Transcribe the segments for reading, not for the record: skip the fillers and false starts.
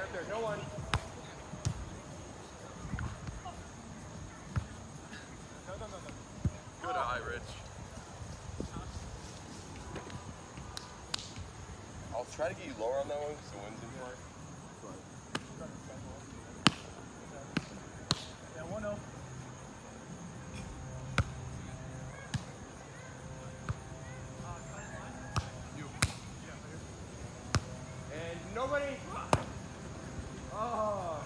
out there. No one. No. Good eye, Rich. I'll try to get you lower on that one because the wind's in here. Yeah, 1-0. And nobody. Oh.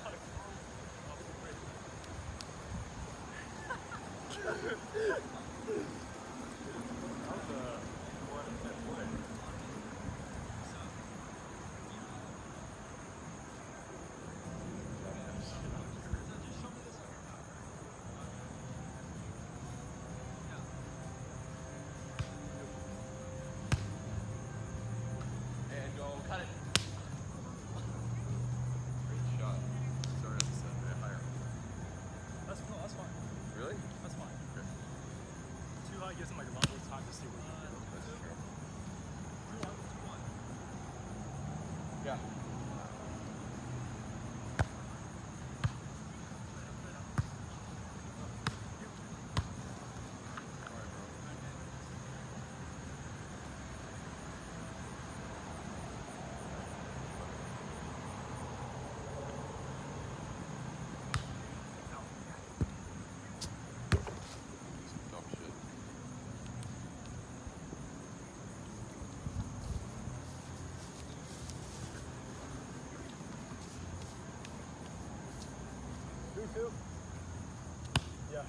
Cut it. Great shot. Sorry, I said a bit higher. That's fine. Really? That's fine. Okay. Too high gives him like a lot more time to see what he's doing. That's true. 2-1. Yeah. Dumb shit. Two. Yeah.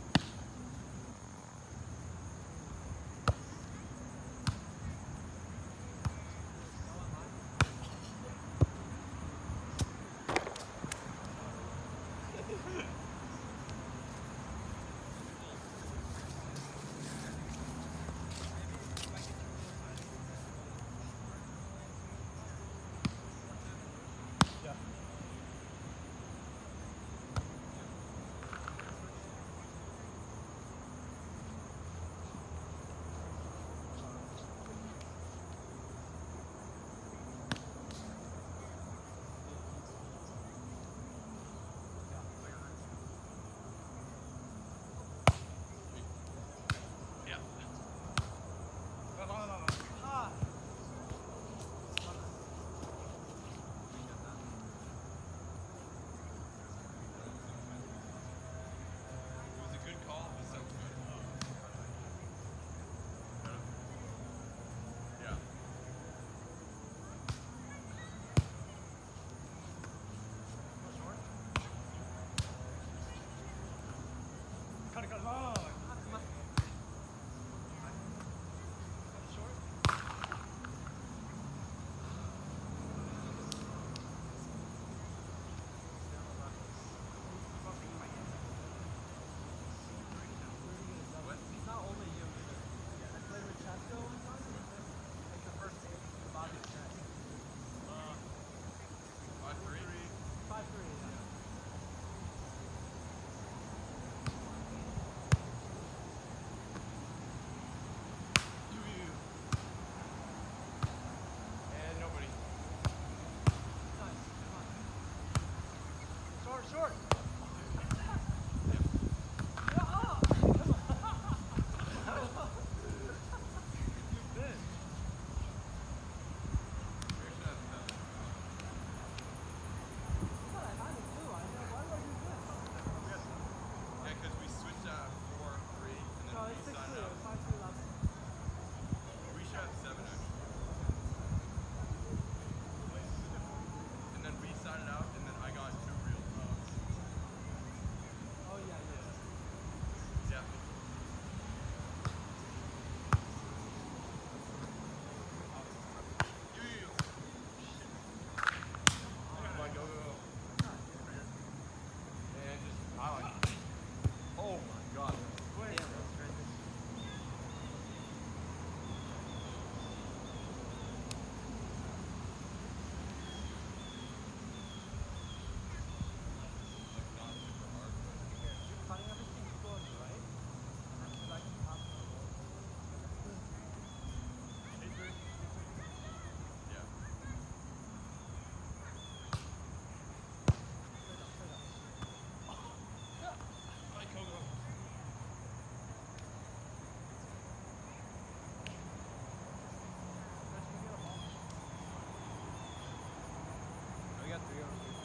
Yeah. It was a good call. It sounds good. Yeah. Cut it. Oh. And nobody. Short. Yeah, because we switched out 4-3 and then we signed out. We should have 7 actually. And then we signed out and then I got 2 real. got 3 on 3.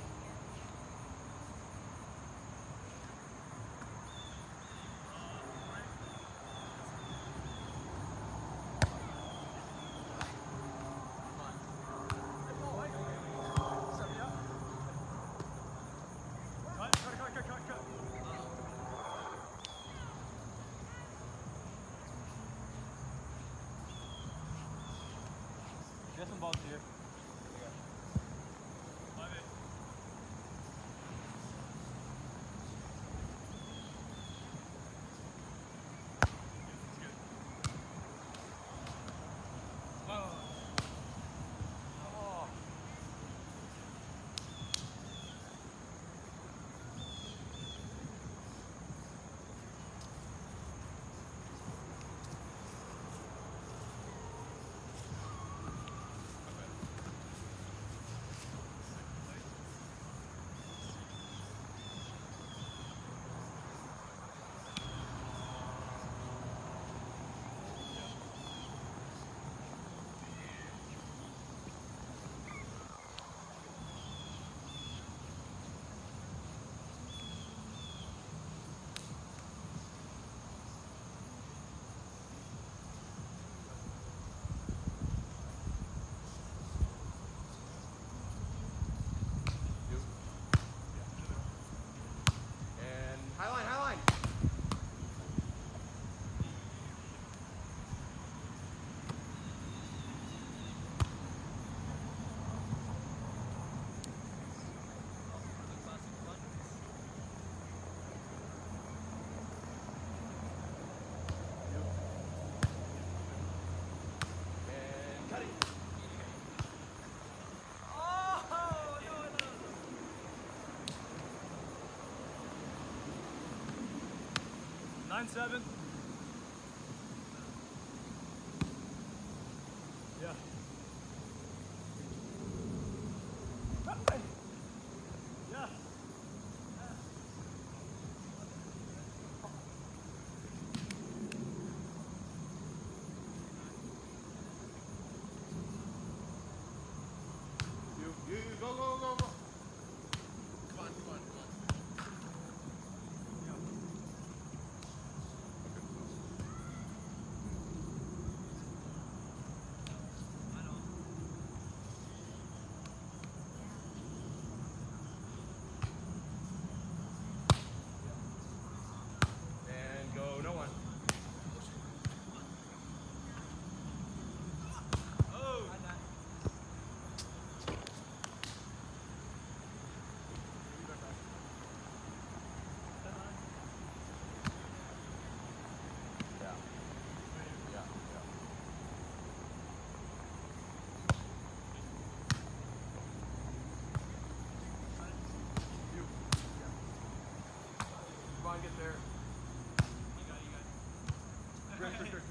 Get some balls here. Highline. 9-7. Yeah. Yeah. You go. Come on. And go, no one. Come on, get there. You got it.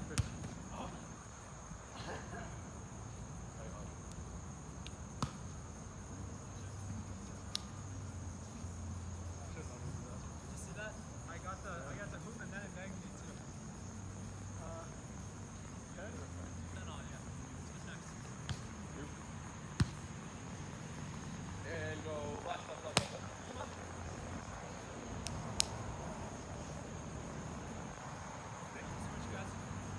And go left. Switch guys.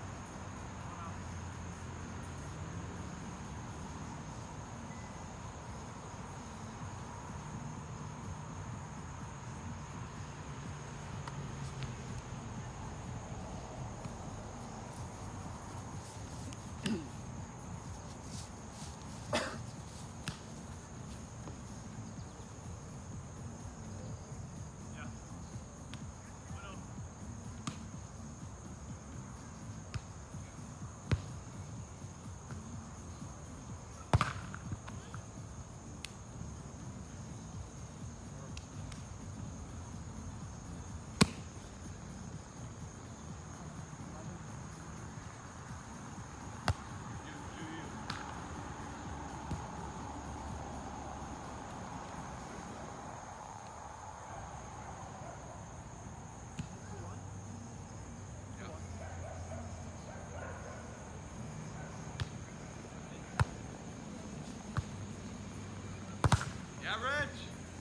Rich!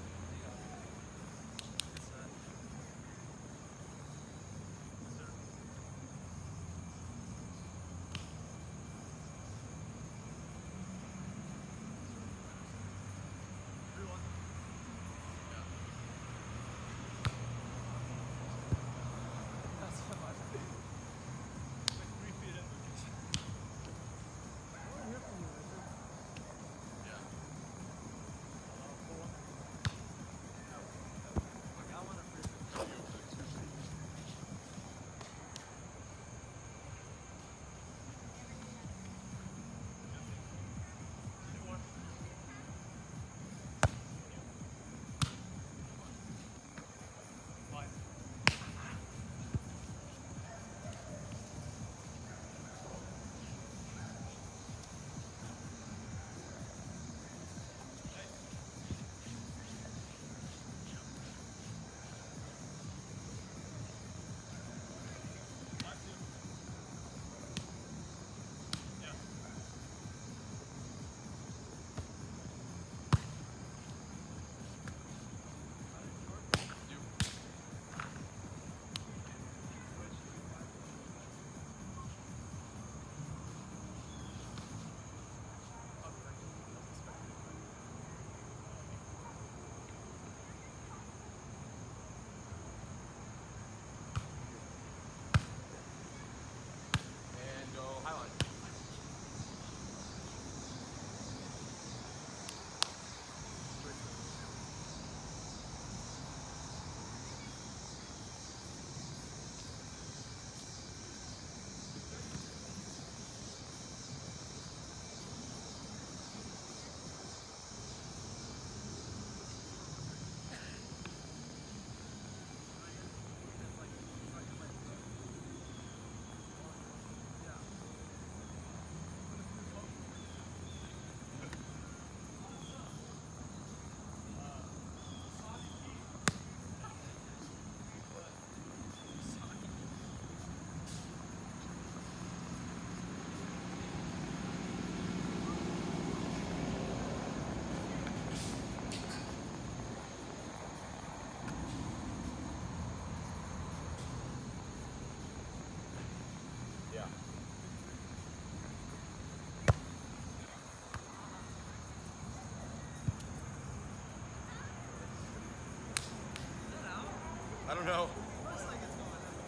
I don't know. Looks like it's going out.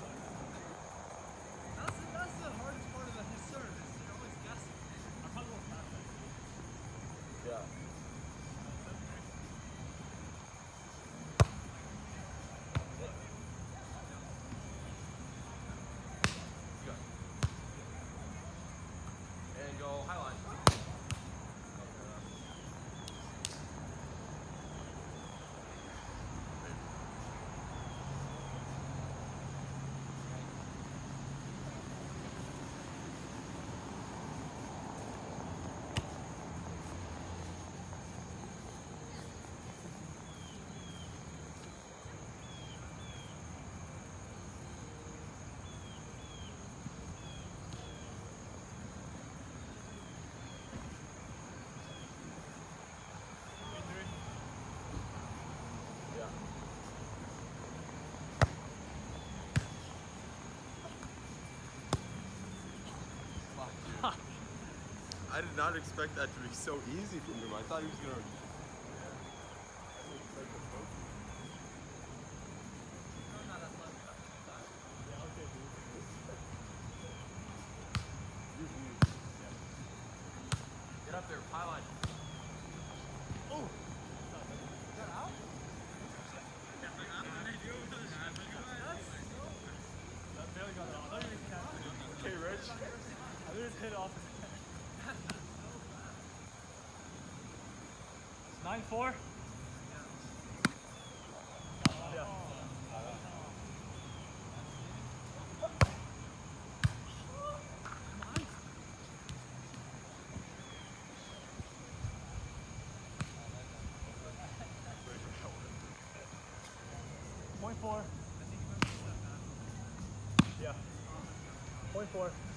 That's the hardest part of his serve, is you're always guessing. I'm probably going past that. Yeah. Good. And go high line. I did not expect that to be so easy from him. I thought he was going to... Get up there, pile on. Oh! Is that out? That barely got it off. I thought you were catching it. Okay, Rich. I just hit it off his head. 9-4? Yeah. 0.4. Yeah. 0.4.